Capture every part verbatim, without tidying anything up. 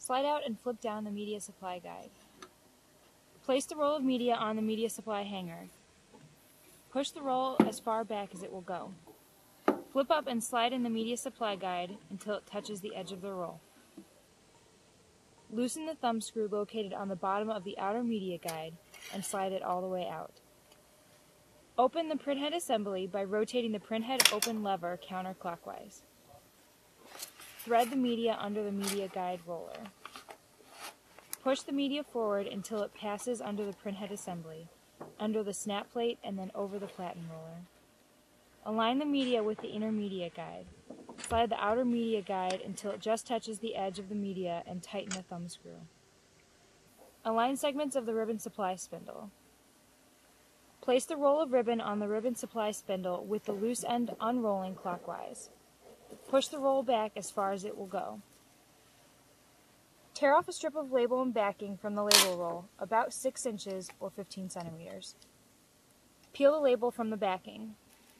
Slide out and flip down the media supply guide. Place the roll of media on the media supply hanger. Push the roll as far back as it will go. Flip up and slide in the media supply guide until it touches the edge of the roll. Loosen the thumb screw located on the bottom of the outer media guide and slide it all the way out. Open the printhead assembly by rotating the printhead open lever counterclockwise. Thread the media under the media guide roller. Push the media forward until it passes under the printhead assembly, under the snap plate, and then over the platen roller. Align the media with the inner media guide. Slide the outer media guide until it just touches the edge of the media and tighten the thumb screw. Align segments of the ribbon supply spindle. Place the roll of ribbon on the ribbon supply spindle with the loose end unrolling clockwise. Push the roll back as far as it will go. Tear off a strip of label and backing from the label roll, about six inches or fifteen centimeters. Peel the label from the backing.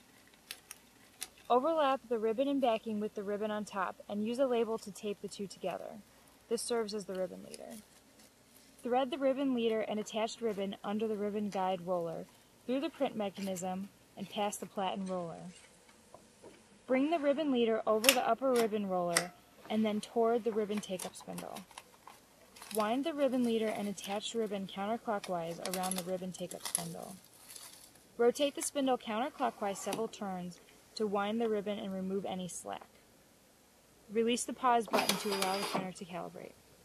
Overlap the ribbon and backing with the ribbon on top and use a label to tape the two together. This serves as the ribbon leader. Thread the ribbon leader and attached ribbon under the ribbon guide roller through the print mechanism and past the platen roller. Bring the ribbon leader over the upper ribbon roller and then toward the ribbon take-up spindle. Wind the ribbon leader and attached ribbon counterclockwise around the ribbon take-up spindle. Rotate the spindle counterclockwise several turns to wind the ribbon and remove any slack. Release the pause button to allow the printer to calibrate.